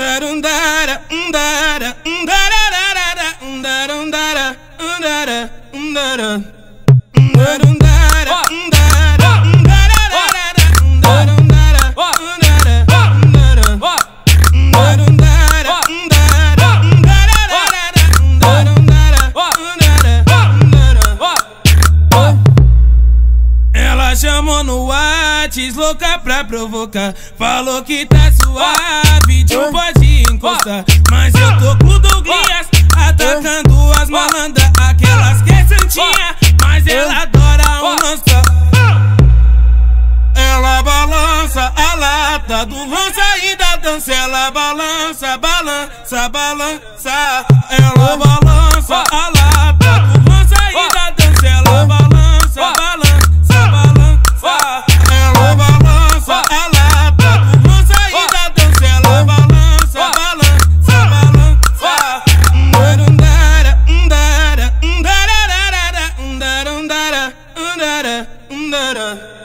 Ela chamou no Whats, louca pra provocar. Falou que tá suave, tio pode encostar. Mas eu tô com o Douglas, atacando as malandras, aquelas que é santinha, mas ela adora um lança. Ela balança a lata do lança e da dança. Ela balança, balança, balança. Ela balança a lata do lança e da dança. Ela balança, balança, balança. Ela balança a lata do lança e da dança. Ela balança, balança, balança. Undara, undara, undara, undara, undara, undara, undara.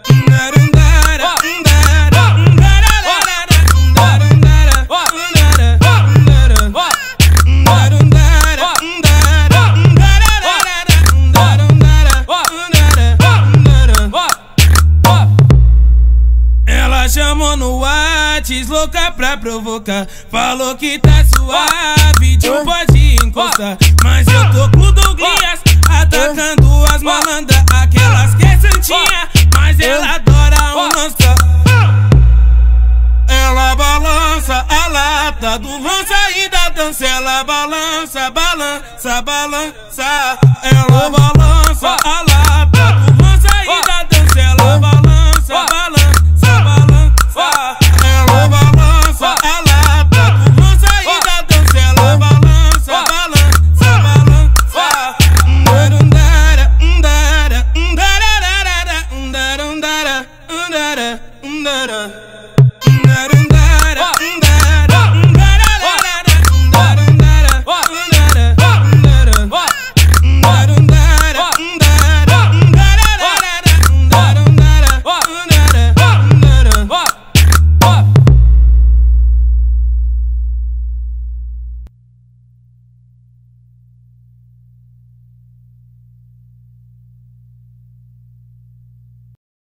Ela chamou no Whats, louca pra provocar. Falou que tá suave, tio pode encostar. Mas eu tô com o Douglas, atacando as malandras, aquelas que é santinha, mas ela adora um lança. Ela balança a lata do lança e da dança. Ela balança, balança, balança. Ela balança a lata